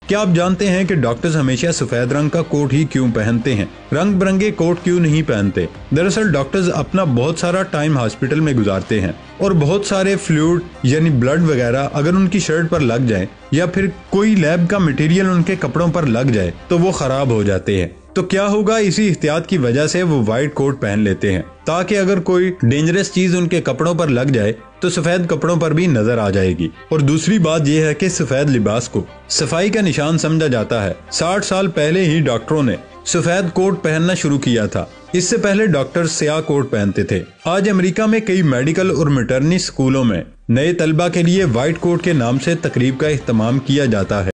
क्या आप जानते हैं कि डॉक्टर्स हमेशा सफेद रंग का कोट ही क्यों पहनते हैं? रंग बिरंगे कोट क्यों नहीं पहनते? दरअसल डॉक्टर्स अपना बहुत सारा टाइम हॉस्पिटल में गुजारते हैं और बहुत सारे फ्लूइड यानी ब्लड वगैरह अगर उनकी शर्ट पर लग जाए या फिर कोई लैब का मटेरियल उनके कपड़ों पर लग जाए तो वो खराब हो जाते हैं। तो क्या होगा, इसी एहतियात की वजह से वो व्हाइट कोट पहन लेते हैं ताकि अगर कोई डेंजरस चीज उनके कपड़ों पर लग जाए तो सफेद कपड़ों पर भी नजर आ जाएगी। और दूसरी बात यह है कि सफेद लिबास को सफाई का निशान समझा जाता है। 60 साल पहले ही डॉक्टरों ने सफेद कोट पहनना शुरू किया था। इससे पहले डॉक्टर स्याह कोट पहनते थे। आज अमेरिका में कई मेडिकल और मैटरनिटी स्कूलों में नए तलबा के लिए व्हाइट कोट के नाम से तकरीब का एहतमाम किया जाता है।